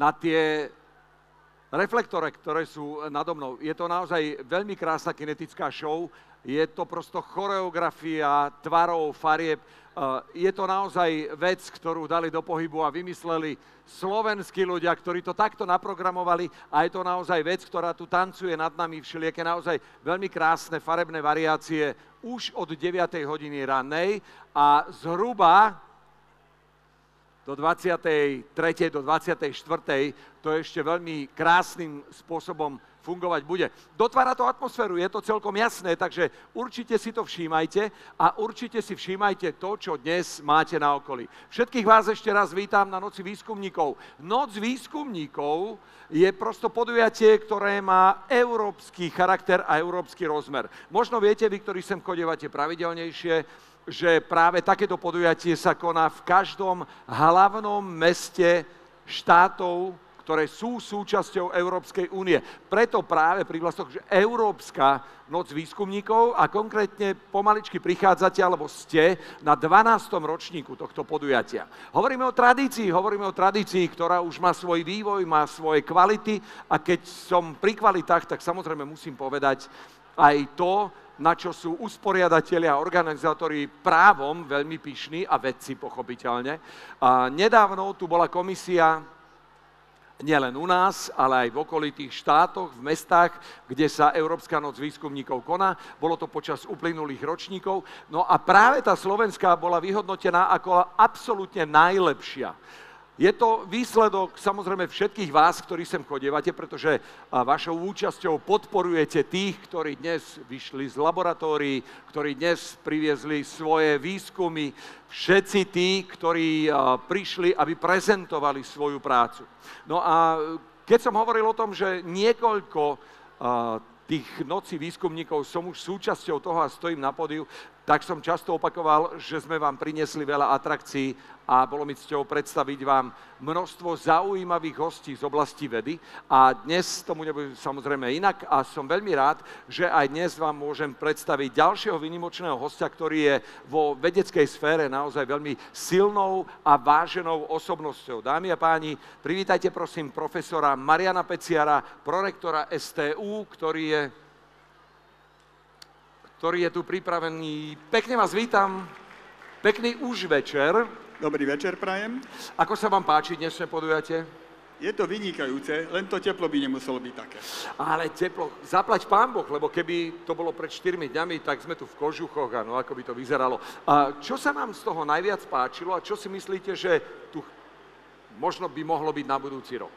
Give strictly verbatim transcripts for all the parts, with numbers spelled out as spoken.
na tie reflektore, ktoré sú nado mnou. Je to naozaj veľmi krásna kinetická show, je to prosto choreografia tvarov, farieb. Je to naozaj vec, ktorú dali do pohybu a vymysleli slovenskí ľudia, ktorí to takto naprogramovali a je to naozaj vec, ktorá tu tancuje nad nami všelijaké naozaj veľmi krásne farebné variácie už od deviatej hodiny rannej a zhruba do dvadsiatej tretej do dvadsiatej štvrtej to ešte veľmi krásnym spôsobom fungovať bude. Dotvára to atmosféru, je to celkom jasné, takže určite si to všímajte a určite si všímajte to, čo dnes máte na okolí. Všetkých vás ešte raz vítam na Noci výskumníkov. Noc výskumníkov je prosto podujatie, ktoré má európsky charakter a európsky rozmer. Možno viete, vy, ktorí sem chodívate pravidelnejšie, že práve takéto podujatie sa koná v každom hlavnom meste štátov, ktoré sú súčasťou Európskej únie. Preto práve prihlasok, že Európska noc výskumníkov a konkrétne pomaličky prichádzate, alebo ste na dvanástom ročníku tohto podujatia. Hovoríme o tradícii, hovoríme o tradícii, ktorá už má svoj vývoj, má svoje kvality a keď som pri kvalitách, tak samozrejme musím povedať aj to, na čo sú usporiadatelia a organizátori právom veľmi pyšní a vedci pochopiteľne. A nedávno tu bola komisia nielen u nás, ale aj v okolitých štátoch, v mestách, kde sa Európska noc výskumníkov koná. Bolo to počas uplynulých ročníkov. No a práve tá slovenská bola vyhodnotená ako absolútne najlepšia. Je to výsledok samozrejme všetkých vás, ktorí sem chodievate, pretože vašou účasťou podporujete tých, ktorí dnes vyšli z laboratórií, ktorí dnes priviezli svoje výskumy, všetci tí, ktorí prišli, aby prezentovali svoju prácu. No a keď som hovoril o tom, že niekoľko tých nocí výskumníkov som už súčasťou toho a stojím na pódiu, tak som často opakoval, že sme vám priniesli veľa atrakcií a bolo mi cťou predstaviť vám množstvo zaujímavých hostí z oblasti vedy. A dnes tomu nebude samozrejme inak a som veľmi rád, že aj dnes vám môžem predstaviť ďalšieho výnimočného hostia, ktorý je vo vedeckej sfére naozaj veľmi silnou a váženou osobnosťou. Dámy a páni, privítajte prosím profesora Mariana Peciara, prorektora es té ú, ktorý je ktorý je tu pripravený. Pekne vás vítam. Pekný už večer. Dobrý večer, prajem. Ako sa vám páči dnešné podujatie? Je to vynikajúce, len to teplo by nemuselo byť také. Ale teplo, zaplať Pán Boh, lebo keby to bolo pred štyrmi dňami, tak sme tu v kožuchoch a no ako by to vyzeralo. A čo sa vám z toho najviac páčilo a čo si myslíte, že tu možno by mohlo byť na budúci rok?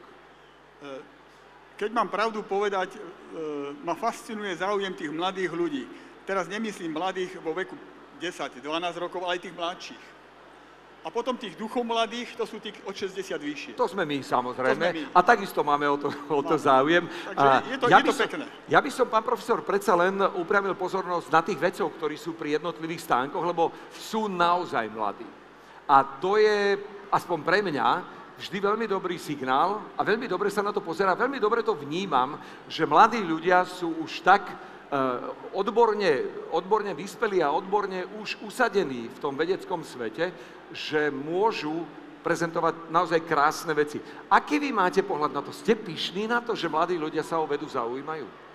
Keď mám pravdu povedať, ma fascinuje záujem tých mladých ľudí. Teraz nemyslím mladých vo veku desať dvanásť rokov, ale aj tých mladších. A potom tých duchov mladých, to sú tí od šesťdesiat vyššie. To sme my, samozrejme. Sme my. A takisto máme o to, o to záujem. Takže je to, ja je to som, pekné. Ja by som, pán profesor, predsa len upriamil pozornosť na tých vecov, ktorí sú pri jednotlivých stánkoch, lebo sú naozaj mladí. A to je, aspoň pre mňa, vždy veľmi dobrý signál a veľmi dobre sa na to pozerá, veľmi dobre to vnímam, že mladí ľudia sú už tak Odborne, odborne vyspelí a odborne už usadení v tom vedeckom svete, že môžu prezentovať naozaj krásne veci. Aký vy máte pohľad na to? Ste pyšní na to, že mladí ľudia sa o vedu zaujímajú? E,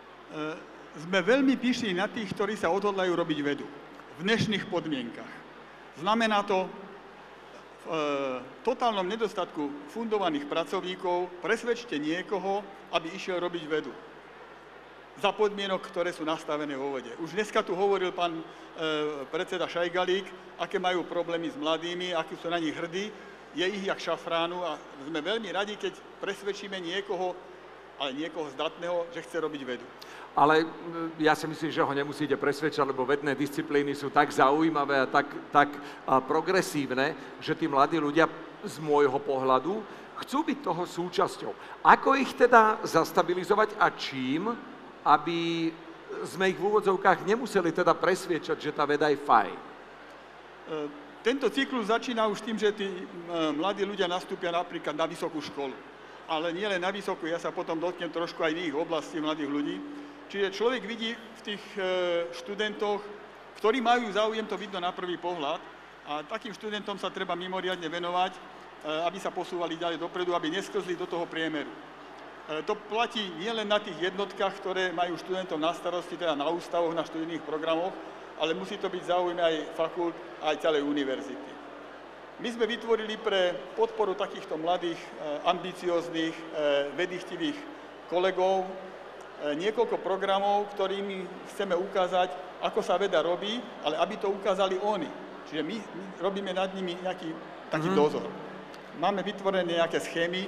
sme veľmi pyšní na tých, ktorí sa odhodlajú robiť vedu v dnešných podmienkach. Znamená to v e, totálnom nedostatku fundovaných pracovníkov presvedčte niekoho, aby išiel robiť vedu za podmienok, ktoré sú nastavené vo vede. Už dneska tu hovoril pán e, predseda Šajgalík, aké majú problémy s mladými, akí sú na nich hrdí, je ich jak šafránu a sme veľmi radi, keď presvedčíme niekoho, ale niekoho zdatného, že chce robiť vedu. Ale ja si myslím, že ho nemusíte presvedčať, lebo vedné disciplíny sú tak zaujímavé a tak, tak a progresívne, že tí mladí ľudia z môjho pohľadu chcú byť toho súčasťou. Ako ich teda zastabilizovať a čím, aby sme ich v úvodzovkách nemuseli teda presviečať, že tá veda je fajn? Tento cyklus začína už tým, že tí mladí ľudia nastúpia napríklad na vysokú školu. Ale nie len na vysokú, ja sa potom dotknem trošku aj iných oblastí mladých ľudí. Čiže človek vidí v tých študentoch, ktorí majú záujem, to vidno na prvý pohľad, a takým študentom sa treba mimoriadne venovať. aby sa posúvali ďalej dopredu, aby nesklzli do toho priemeru. To platí nielen na tých jednotkách, ktoré majú študentov na starosti, teda na ústavoch, na študijných programoch, ale musí to byť záujme aj fakult, aj celej univerzity. My sme vytvorili pre podporu takýchto mladých, ambicióznych, vedychtivých kolegov niekoľko programov, ktorými chceme ukázať, ako sa veda robí, ale aby to ukázali oni. Čiže my robíme nad nimi nejaký taký mm-hmm. dozor. Máme vytvorené nejaké schémy,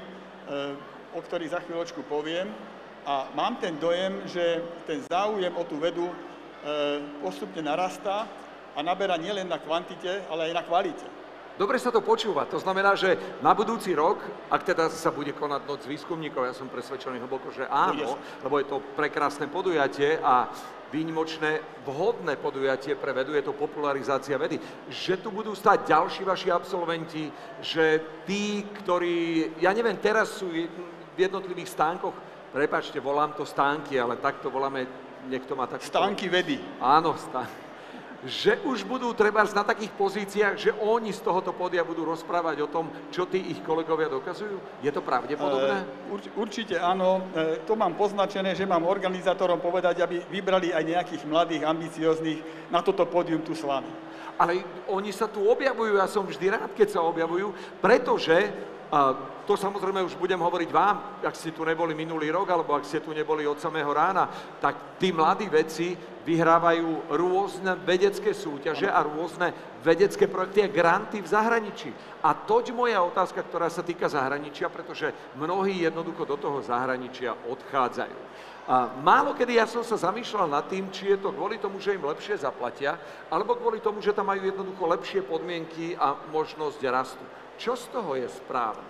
o ktorých za chvíľočku poviem, a mám ten dojem, že ten záujem o tú vedu postupne narastá a naberá nielen na kvantite, ale aj na kvalite. Dobre sa to počúva. To znamená, že na budúci rok, ak teda sa bude konať Noc výskumníkov, ja som presvedčený hlboko, že áno, lebo je to prekrásne podujatie a výnimočné, vhodné podujatie pre vedu, je to popularizácia vedy, že tu budú stať ďalší vaši absolventi, že tí, ktorí, ja neviem, teraz sú v jednotlivých stánkoch, prepáčte, volám to stánky, ale takto voláme, niekto má tak... Stánky vedy. Áno, stánky. Že už budú trebárs na takých pozíciách, že oni z tohoto pódia budú rozprávať o tom, čo tí ich kolegovia dokazujú? Je to pravdepodobné? Urč, určite áno. To mám poznačené, že mám organizátorom povedať, aby vybrali aj nejakých mladých, ambicióznych na toto pódium tu s vami. Ale oni sa tu objavujú, ja som vždy rád, keď sa objavujú, pretože, a to samozrejme už budem hovoriť vám, ak ste tu neboli minulý rok, alebo ak ste tu neboli od samého rána, tak tí mladí vedci vyhrávajú rôzne vedecké súťaže a rôzne vedecké projekty a granty v zahraničí. A toť moja otázka, ktorá sa týka zahraničia, pretože mnohí jednoducho do toho zahraničia odchádzajú. A málo kedy ja som sa zamýšľal nad tým, či je to kvôli tomu, že im lepšie zaplatia, alebo kvôli tomu, že tam majú jednoducho lepšie podmienky a možnosť rastu. Čo z toho je správne?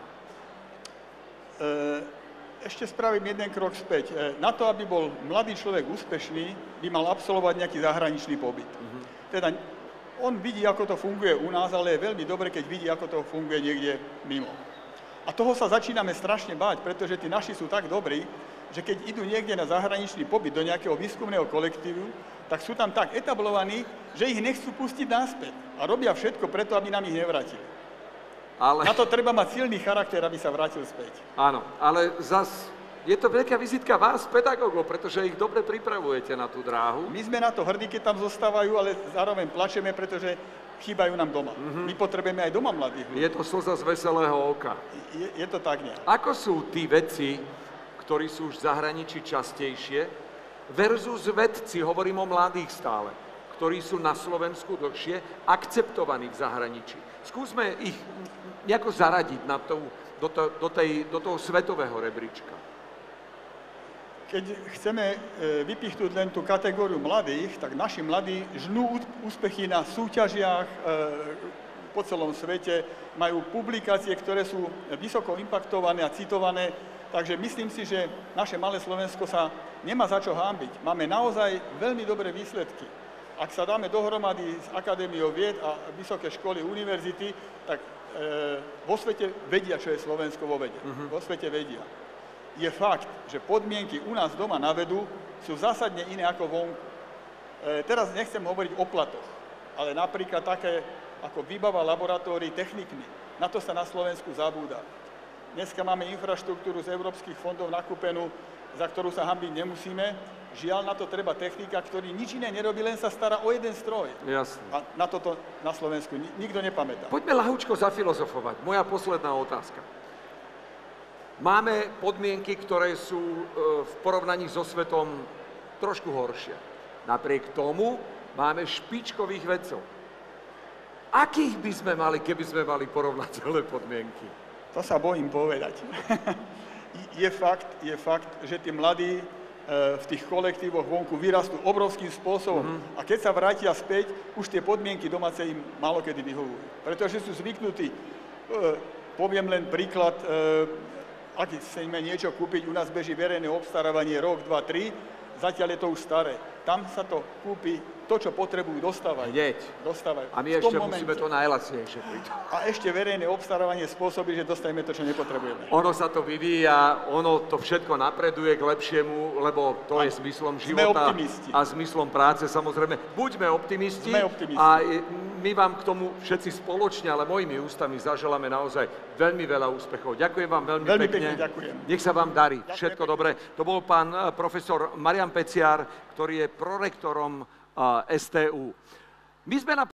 Ešte spravím jeden krok späť. Na to, aby bol mladý človek úspešný, by mal absolvovať nejaký zahraničný pobyt. Uh-huh. Teda on vidí, ako to funguje u nás, ale je veľmi dobre, keď vidí, ako to funguje niekde mimo. A toho sa začíname strašne báť, pretože tí naši sú tak dobrí, že keď idú niekde na zahraničný pobyt do nejakého výskumného kolektívu, tak sú tam tak etablovaní, že ich nechcú pustiť naspäť. A robia všetko preto, aby nám ich nevrátili. Ale... Na to treba mať silný charakter, aby sa vrátil späť. Áno, ale zas je to veľká vizitka vás, pedagógov, pretože ich dobre pripravujete na tú dráhu. My sme na to hrdí, keď tam zostávajú, ale zároveň plačeme, pretože chýbajú nám doma. Mm-hmm. My potrebujeme aj doma mladých ľudí. Je to slza z veselého oka. Je, je to tak nejak. Ako sú tí vedci, ktorí sú už v zahraničí častejšie, versus vedci, hovorím o mladých stále, ktorí sú na Slovensku dlhšie, akceptovaní v zahraničí. Skúsme ich nejako zaradiť na to, do, to, do, tej, do toho svetového rebríčka. Keď chceme vypichnúť len tú kategóriu mladých, tak naši mladí žnú úspechy na súťažiach po celom svete, majú publikácie, ktoré sú vysoko impaktované a citované, takže myslím si, že naše malé Slovensko sa nemá za čo hanbiť. Máme naozaj veľmi dobré výsledky. Ak sa dáme dohromady s Akadémiou vied a vysoké školy, univerzity, tak e, vo svete vedia, čo je Slovensko vo vede. Uh-huh. Vo svete vedia. Je fakt, že podmienky u nás doma na vedu sú zásadne iné ako vonku. E, teraz nechcem hovoriť o platoch, ale napríklad také ako výbava laboratórií technikmi. Na to sa na Slovensku zabúda. Dneska máme infraštruktúru z európskych fondov nakúpenú, za ktorú sa hanbiť nemusíme. Žiaľ, na to treba technika, ktorý nič iné nerobí, len sa stará o jeden stroj. Jasne. A na toto na Slovensku nikto nepamätá. Poďme ľahúčko zafilozofovať. Moja posledná otázka. Máme podmienky, ktoré sú v porovnaní so svetom trošku horšie. Napriek tomu máme špičkových vedcov. Akých by sme mali, keby sme mali porovnateľné podmienky? To sa bojím povedať. je fakt, je fakt, že tí mladí v tých kolektívoch vonku vyrastú obrovským spôsobom. Mm-hmm. A keď sa vrátia späť, už tie podmienky domáce im málokedy vyhovujú. Pretože sú zvyknutí. Poviem len príklad, ak chceme niečo kúpiť, u nás beží verejné obstarávanie rok, dva, tri, zatiaľ je to už staré. Tam sa to kúpi to, čo potrebujú, dostávajú. Hneď. Dostávajú. A my V tom ešte momente. musíme to najlacnejšie pritom. A ešte verejné obstarávanie spôsobí, že dostaneme to, čo nepotrebujeme. Ono sa to vyvíja, ono to všetko napreduje k lepšiemu, lebo to je zmyslom života optimisti. a zmyslom práce, samozrejme. Buďme optimisti, Sme optimisti. a my vám k tomu všetci spoločne, ale mojimi ústami zaželáme naozaj veľmi veľa úspechov. Ďakujem vám veľmi, Veľmi pekne. pekne ďakujem. Nech sa vám darí. Ďakujem Všetko pekne. dobré. To bol pán eh, profesor Marian Peciar, ktorý je prorektorom eh, es té ú. My sme na